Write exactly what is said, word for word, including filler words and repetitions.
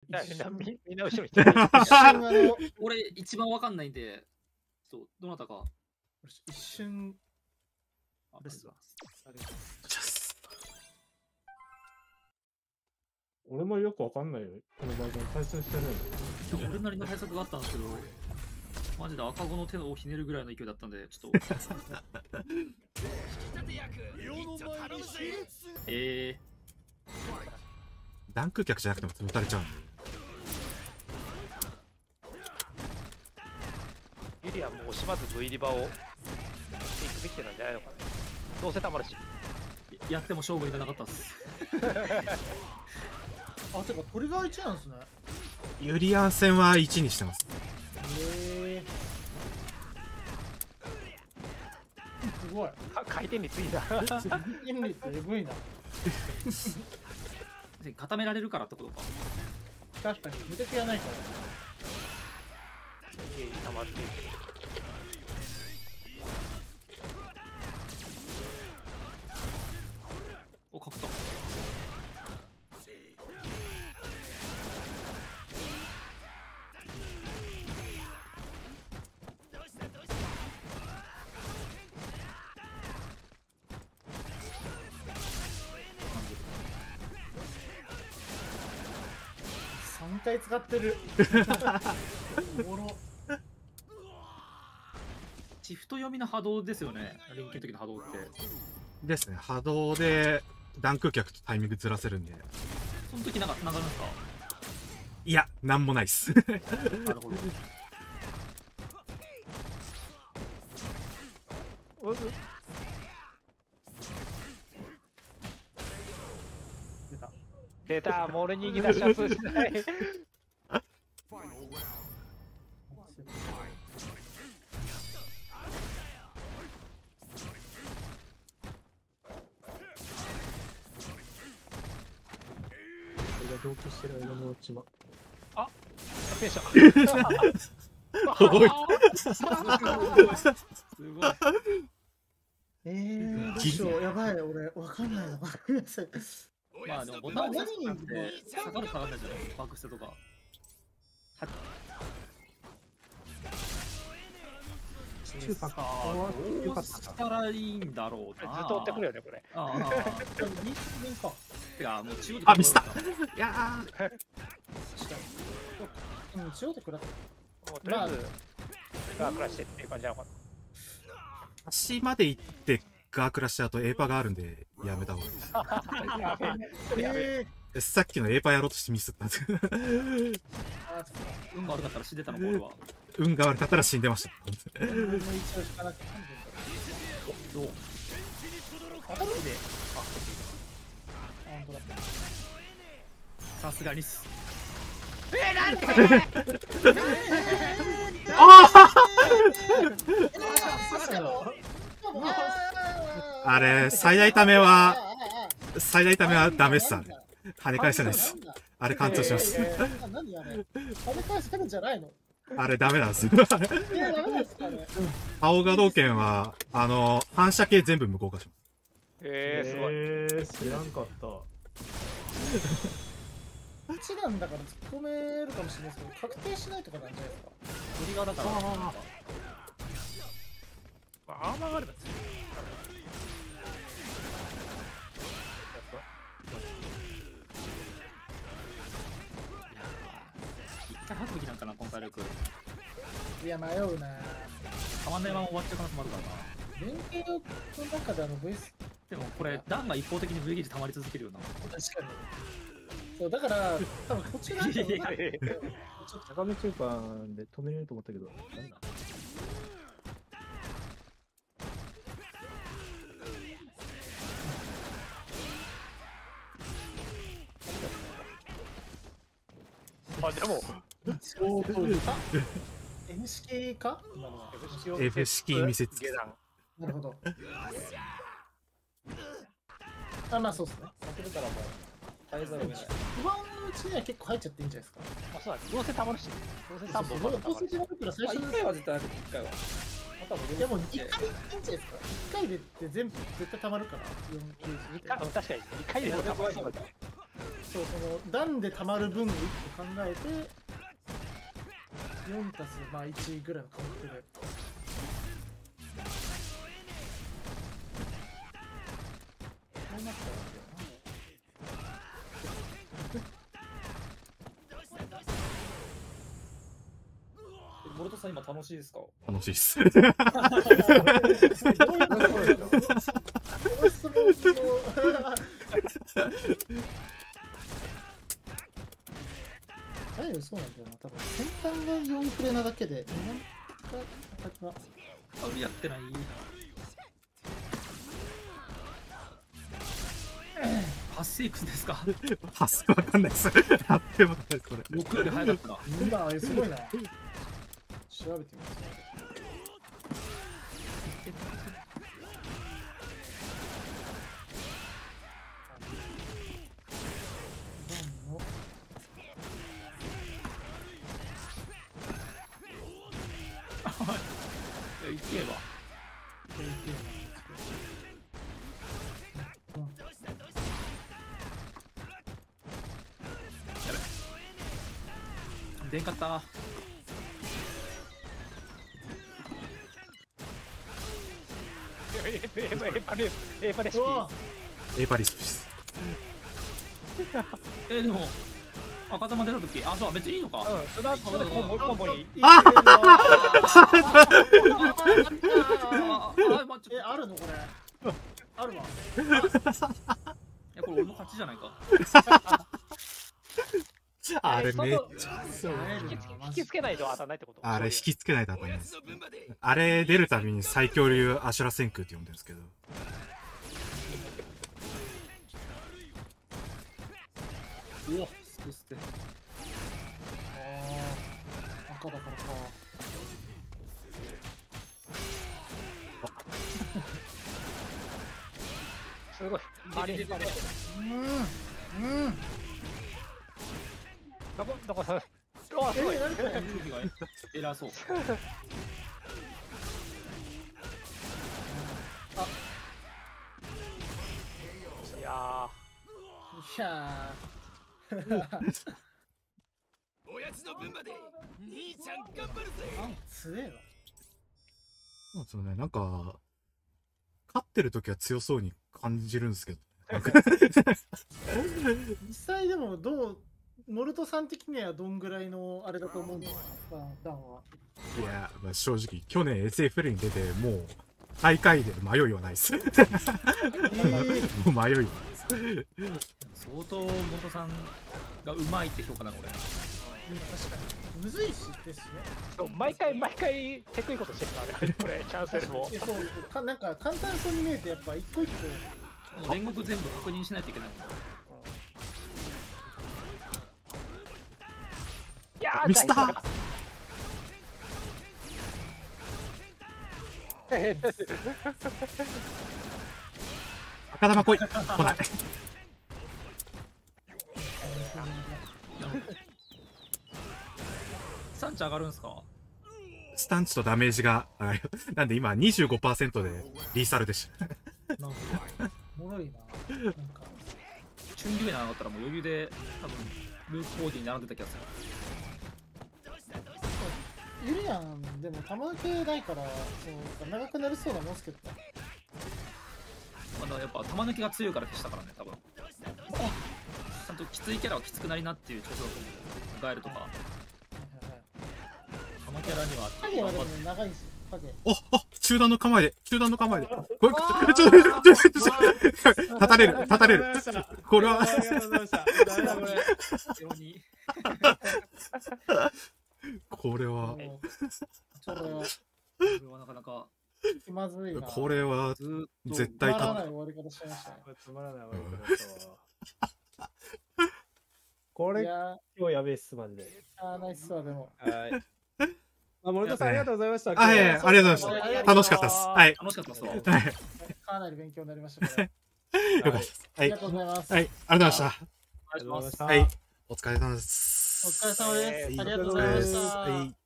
みみんな後ろに一瞬あの俺一番わかんないんで、そうどなたか一瞬あれですわ。 俺もよくわかんないよ。このバージョン対戦してない俺なりの対策があったんですけど、マジで赤子の手をひねるぐらいの勢いだったんで、ちょっと。ええダンク客じゃなくても打たれちゃうんで。 ユリアも惜しまず V リバをしていくべきなんじゃないのかな。どうせたまるし。 やっても勝負にならなかったっす。 あ、てかトリガーいちなんですね。 ユリアン戦はいちにしてます。 へえ。すごい。 回転率いいな。 回転率えぐいな。 固められるからってことか。 確かに無敵はないから。 ゲージ溜まっていく。 お、角と。 さんかい使ってる。おもろ。 シフト読みの波動ですよね。連携の時の波動って。 ですね。波動でダンク客とタイミングずらせるんで。 その時なんか繋がるんですか？ いや、なんもないっす。 なるほど。 出た、モルニーに出しやすいしない。 同期してる間のうちは。 あ、ペンション。 すごい。 すごい。 えー、どうしよう、やばい、俺、わかんないな。ごめんなさい。 まあでもボタンを押すなんて下がる下がらないじゃないですか、バックステとか。 中華か。 よかった。したらいいんだろうな。 ずっと追ってくるよね、これ。 ああ。 ににか。 てか、もう中央で。 あ、ミスった。いやー。うん、中央で食らった。 もうとりあえず、ガークラしてっていう感じなのかな。 足まで行ってガークラしちゃうとエーパがあるんでやめた方がいいです。 えー、さっきのエーパやろうとしてミスったんです。 運が悪かったら死んでたの、ボールは。 運が悪かったら死んでました。 どう？ 当たるで。 さすがにす。 えー、なんであれ、最大ためは、最大ためはダメっす、あれ。跳ね返せないっす。あれ貫通します。 何あれ？跳ね返せるんじゃないの？ あれダメなんですよ。青ガ道剣は、あの、反射系全部無効化します。 えー、すごい。 えー、知らんかった。 一段だから突っ込めるかもしれないですけど、確定しないとかなんじゃないですか。 トリガーだから。 アーマーがあれば強い。 一回吐くべきなんかな、この体力。 いや、迷うな。 たまんないまま終わっちゃう可能性もあるからな。 連携の中であの ブイエス。 でもこれ、ダンが一方的に V ゲージ溜まり続けるよな。 確かに。そうだから、多分こっちが。 高め中間で止めれると思ったけど、なんだ。 あ、でも、 そうか。N 式か？ F 式見せつけ。 なるほど。あ、まあそうですね。負けるからもう耐えざるを得ない。不安のうちには結構入っちゃっていいんじゃないですか。 あ、そうだ、どうせたまるし、どうせさんぼんどうせたまるから最初のいっかいは絶対ある。いっかいは。でもいっかいいいんじゃないですか。いっかいでって全部絶対たまるから。 確かにいっかいでたまる。 そう、その段で溜まる分をいっこ考えてよんたすまあいちぐらいのカウントで。そうなったらボルトさん今楽しいですか？ 楽しいっす。 どういうことですか？大丈夫そうなんだよな。多分先端がよんプレなだけで、なんか形はあ、やってない。パスいくんですか？ パスわかんないっす。やってもないこれ。 僕より早かったな。 今すごいな。調べてみます。 いけば。出んかった。 エーパレエーパレシピ。 エーパリスです。 えー、でも赤玉出た時、あ、そう別にいいのか。 うん、その後でコンボコンボに。 ああ、え、あるのこれ。あるわ。 え、これ俺の勝ちじゃないか。 あれめっちゃ引きつけないと当たらないってこと？ あれ引きつけないと当たんないです。あれ出るたびに最強流アシュラ千空って呼んでるんですけど。 うわ、ステステ。 ああ、赤だからか。 すごい。あれ、あれ。 うん。うん。 どこ、どこさ。うわ、すごい。 偉そう。 あ。 いやいやー。 おやつの分まで兄ちゃん頑張るぜ。 あ、強えな。 そうですね、なんか勝ってる時は強そうに感じるんですけど。 実際でもどうモルトさん的にはどんぐらいのあれだと思うんですか、ダンは。 いや、まあ、正直去年 エスエフエル に出てもう大会で迷いはないです。もう迷いはないです。 相当モトさんがうまいって評価だこれ。 確かにむずいしですね。 ー、毎回毎回テクいことしてるからね、これキャンセルも。 え、そうか、なんか簡単そうに見えてやっぱ一個一個煉獄全部確認しないといけない。 いやー、 ミスター赤玉来い。来ない。 スタンチ上がるんすか？ スタンチとダメージがあれなんで今 にじゅうごパーセント でリーサルでした。 なんかおもろいな。なんかチュンリュウなかったらもう余裕で多分ルークフォーディーに並んでた気がする。 ユリアンでも玉系ないからそう長くなりそうなもんすけど。 まだやっぱ玉抜きが強いから消したからね多分。ちゃんときついキャラはきつくなりなっていう調子だと思う。ガエルとか玉キャラには影はでもね長いんですよ。影。 おあ中段の構えで中段の構えでこれちょっとちょっとちょっと立たれる立たれるこれはこれはそれはこれはなかなか気まずいな。 これはずーっと絶つ対たまらない終わり方しましたね。 これつまらない終わり方したわ。これいや今日やべえっすマジで。 ー、あーナイスわでも。 はい。あ、森田さんありがとうございました。 あいやいやありがとうございました楽しかったですはい楽しかったっすわ。 はいかなり勉強になりましたこれ。 よかったですはいありがとうございます。 はいありがとうございましたお願いします。 はいお疲れ様ですお疲れ様です。ありがとうございました。 はい